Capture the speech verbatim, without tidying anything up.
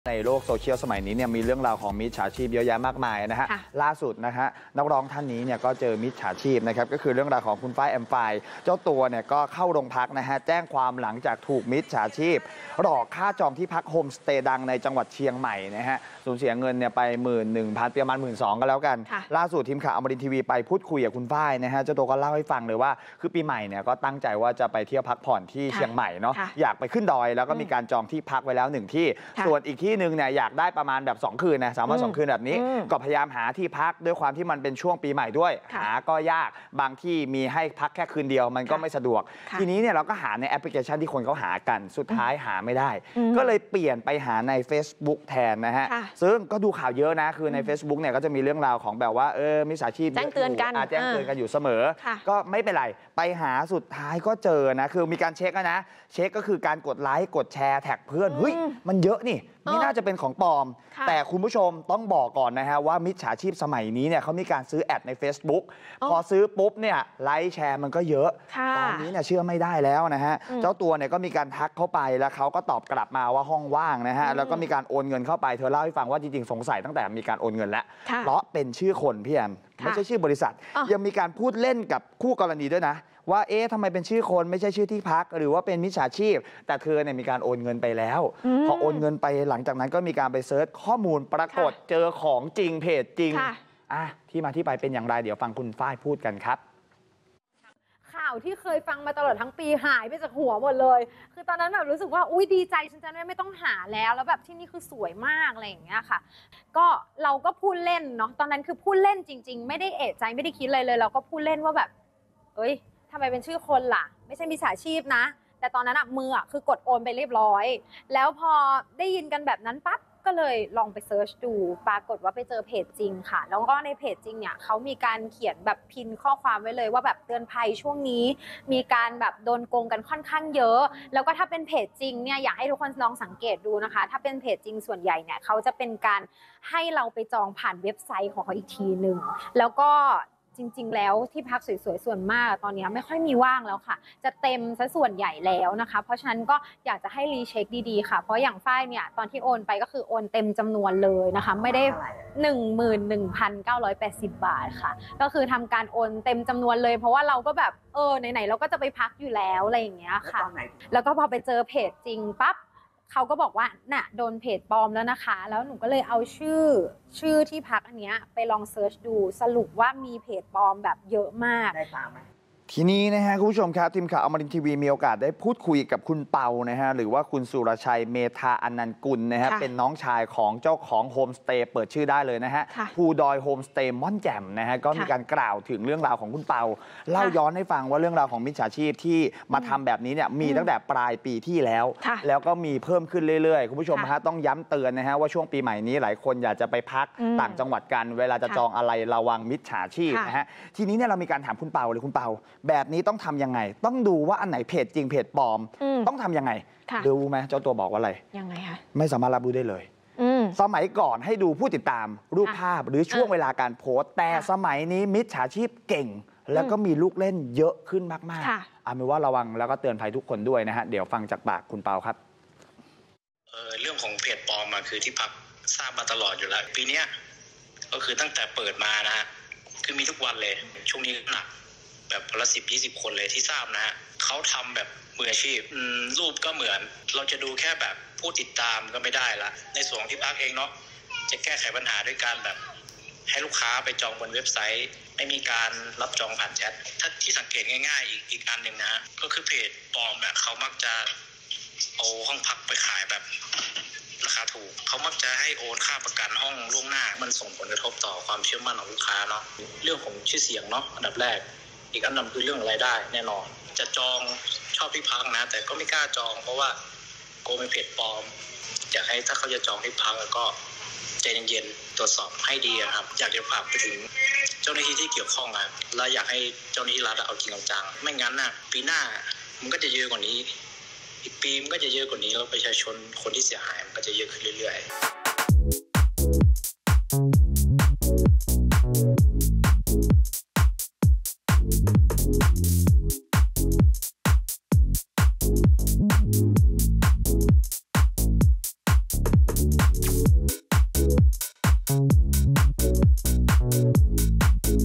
ในโลกโซเชียลสมัยนี้เนี่ยมีเรื่องราวของมิจฉาชีพเยอะแยะมากมายนะฮะล่าสุดนะฮะนักร้องท่านนี้เนี่ยก็เจอมิจฉาชีพนะครับก็คือเรื่องราวของคุณฝ้ายแอมไฟเจ้าตัวเนี่ยก็เข้าโรงพักนะฮะแจ้งความหลังจากถูกมิจฉาชีพหลอกค่าจองที่พักโฮมสเตย์ดังในจังหวัดเชียงใหม่นะฮะสูญเสียเงินเนี่ยไปหมื่นหนึ่งพันประมาณหมื่นสองก็แล้วกันล่าสุดทีมข่าวอมรินทร์ทีวีไปพูดคุยกับคุณฝ้ายนะฮะเจ้าตัวก็เล่าให้ฟังเลยว่าคือปีใหม่เนี่ยก็ตั้งใจว่าจะไปเที่ยวพักผ่อนที่เชียงใหม่เนาะอยากไปขึ้นดอยแล้วก็มีการจองที่พักไว้แล้วหนึ่งที่ส่วนอีกที่หนึ่งเนี่ยอยากได้ประมาณแบบสองคืนนะสามวันสองคืนแบบนี้ก็พยายามหาที่พักด้วยความที่มันเป็นช่วงปีใหม่ด้วยหาก็ยากบางที่มีให้พักแค่คืนเดียวมันก็ไม่สะดวกทีนี้เนี่ยเราก็หาในแอปพลิเคชันที่คนเขาหากันสุดท้ายหาไม่ได้ก็เลยเปลี่ยนไปหาใน Facebook แทนนะฮะซึ่งก็ดูข่าวเยอะนะคือใน Facebook เนี่ยก็จะมีเรื่องราวของแบบว่าเออมิจฉาชีพแจ้งเตือนกันแจ้งเตือนกันอยู่เสมอก็ไม่เป็นไรไปหาสุดท้ายก็เจอนะคือมีการเช็คนะเช็คก็คือการกดไลค์กดแชร์แท็กเพื่อนเฮ้ยมันเยอะนี่ไม่น่าจะเป็นของปลอมแต่คุณผู้ชมต้องบอกก่อนนะฮะว่ามิจฉาชีพสมัยนี้เนี่ยเขามีการซื้อแอดใน Facebook พอซื้อปุ๊บเนี่ยไลค์แชร์มันก็เยอะตอนนี้เนี่ยเชื่อไม่ได้แล้วนะฮะเจ้าตัวเนี่ยก็มีการทักเข้าไปแล้วเขาก็ตอบกลับมาว่าห้องว่างนะฮะแล้วก็มีการโอนเงินเข้าไปเธอเล่าให้ฟังว่าจริงๆสงสัยตั้งแต่มีการโอนเงินแล้วเพราะเป็นชื่อคนพี่แอนไม่ใช่ชื่อบริษัทยังมีการพูดเล่นกับคู่กรณีด้วยนะว่าเอ๊ะทำไมเป็นชื่อคนไม่ใช่ชื่อที่พักหรือว่าเป็นมิจฉาชีพแต่เธอเนี่ยมีการโอนเงินไปแล้วพอโอนเงินไปหลังจากนั้นก็มีการไปเซิร์ชข้อมูลปรากฏเจอของจริงเพจจริงอ่ะที่มาที่ไปเป็นอย่างไรเดี๋ยวฟังคุณฝ้ายพูดกันครับข่าวที่เคยฟังมาตลอดทั้งปีหายไปจากหัวหมดเลยคือตอนนั้นแบบรู้สึกว่าอุ้ยดีใจฉันจะไม่ต้องหาแล้วแล้วแบบที่นี่คือสวยมากอะไรอย่างเงี้ยค่ะก็เราก็พูดเล่นเนาะตอนนั้นคือพูดเล่นจริงๆไม่ได้เอะใจไม่ได้คิดอะไรเลยเราก็พูดเล่นว่าแบบเอ้ยทำไมเป็นชื่อคนล่ะไม่ใช่มิจฉาชีพนะแต่ตอนนั้นอะมืออะคือกดโอนไปเรียบร้อยแล้วพอได้ยินกันแบบนั้นปั๊บก็เลยลองไปเซิร์ชดูปรากฏว่าไปเจอเพจจริงค่ะแล้วก็ในเพจจริงเนี่ยเขามีการเขียนแบบพินข้อความไว้เลยว่าแบบเตือนภัยช่วงนี้มีการแบบโดนโกงกันค่อนข้างเยอะแล้วก็ถ้าเป็นเพจจริงเนี่ยอยากให้ทุกคนลองสังเกตดูนะคะถ้าเป็นเพจจริงส่วนใหญ่เนี่ยเขาจะเป็นการให้เราไปจองผ่านเว็บไซต์ของเขาอีกทีหนึ่งแล้วก็จริงๆแล้วที่พักสวยๆส่วนมากตอนนี้ไม่ค่อยมีว่างแล้วค่ะจะเต็มซะส่วนใหญ่แล้วนะคะเพราะฉะนั้นก็อยากจะให้รีเช็คดีๆค่ะเพราะอย่างฝ้ายเนี่ยตอนที่โอนไปก็คือโอนเต็มจำนวนเลยนะคะไม่ได้ หนึ่งหมื่นหนึ่งพันเก้าร้อยแปดสิบ บาทค่ะก็คือทำการโอนเต็มจำนวนเลยเพราะว่าเราก็แบบเออไหนๆเราก็จะไปพักอยู่แล้วอะไรอย่างเงี้ยค่ะแล้วก็พอไปเจอเพจจริงปั๊บเขาก็บอกว่าน่ะโดนเพจปลอมแล้วนะคะแล้วหนูก็เลยเอาชื่อชื่อที่พักอันเนี้ยไปลองเซิร์ชดูสรุปว่ามีเพจปลอมแบบเยอะมากได้ตามไหมทีนี้นะฮะคุณผู้ชมครับทีมข่าวอมรินทร์ทีวีมีโอกาสได้พูดคุยกับคุณเปานะฮะหรือว่าคุณสุรชัยเมธาอนันต์กุลนะฮะเป็นน้องชายของเจ้าของโฮมสเตย์เปิดชื่อได้เลยนะฮะภูดอยโฮมสเตย์ม่อนแจ่มนะฮะก็มีการกล่าวถึงเรื่องราวของคุณเปาเล่าย้อนให้ฟังว่าเรื่องราวของมิจฉาชีพที่มาทำแบบนี้เนี่ยมีตั้งแต่ปลายปีที่แล้วแล้วก็มีเพิ่มขึ้นเรื่อยๆคุณผู้ชมฮะต้องย้ำเตือนนะฮะว่าช่วงปีใหม่นี้หลายคนอยากจะไปพักต่างจังหวัดกันเวลาจะจองอะไรระวังมิจฉาชีพนะฮะทีนี้เนี่ยเรามีการถามคุณเปาเลยคุณเปาแบบนี้ต้องทำยังไงต้องดูว่าอันไหนเพจจริงเพจปลอมต้องทำยังไงรู้ไหมเจ้าตัวบอกว่าอะไรยังไงคะไม่สามารถรับรู้ได้เลยสมัยก่อนให้ดูผู้ติดตามรูปภาพหรือช่วงเวลาการโพสต์แต่สมัยนี้มิจฉาชีพเก่งแล้วก็มีลูกเล่นเยอะขึ้นมากๆเอาเป็นว่าระวังแล้วก็เตือนภัยทุกคนด้วยนะฮะเดี๋ยวฟังจากปากคุณเปาครับเออเรื่องของเพจปลอมมาคือที่พักทราบมาตลอดอยู่แล้วปีนี้ก็คือตั้งแต่เปิดมานะฮะคือมีทุกวันเลยช่วงนี้หนักแบบละสิบยี่สิบคนเลยที่ทราบนะฮะเขาทำแบบมืออาชีพรูปก็เหมือนเราจะดูแค่แบบผู้ติดตามก็ไม่ได้ละในส่วนของที่พักเองเนาะจะแก้ไขปัญหาด้วยการแบบให้ลูกค้าไปจองบนเว็บไซต์ไม่มีการรับจองผ่านแชทถ้าที่สังเกตง่ายๆอีกอีกอันหนึ่งนะฮะก็คือเพจปลอมเนี่ยเขามักจะเอาห้องพักไปขายแบบราคาถูกเขามักจะให้โอนค่าประกันห้องล่วงหน้ามันส่งผลกระทบต่อความเชื่อมั่นของลูกค้าเนาะเรื่องของชื่อเสียงเนาะอันดับแรกอีกอันนึงคือเรื่องรายได้แน่นอนจะจองชอบที่พักนะแต่ก็ไม่กล้าจองเพราะว่าโกงเป็นเพจปลอมอยากให้ถ้าเขาจะจองที่พักแล้วก็ใจเย็นๆตรวจสอบให้ดีครับอยากจะฝากไปถึงเจ้าหน้าที่ที่เกี่ยวข้องอ่ะและอยากให้เจ้าหน้าที่รัฐเอาจริงเอาจังไม่งั้นน่ะปีหน้ามันก็จะเยอะกว่านี้อีกปีมันก็จะเยอะกว่านี้แล้วประชาชนคนที่เสียหายมันก็จะเยอะขึ้นเรื่อยๆ